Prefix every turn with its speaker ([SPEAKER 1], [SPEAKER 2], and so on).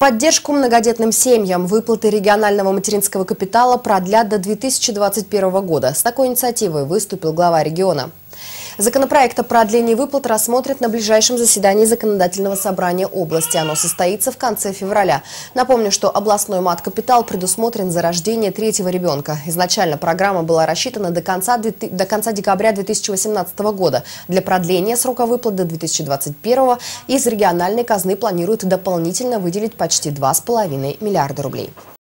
[SPEAKER 1] поддержку многодетным семьям выплаты регионального материнского капитала продлят до 2021 года. С такой инициативой выступил глава региона. Законопроект о продлении выплат рассмотрят на ближайшем заседании Законодательного собрания области. Оно состоится в конце февраля. Напомню, что областной мат-капитал предусмотрен за рождение третьего ребенка. Изначально программа была рассчитана до конца декабря 2018 года. Для продления срока выплат до 2021 из региональной казны планируют дополнительно выделить почти 2,5 миллиарда рублей.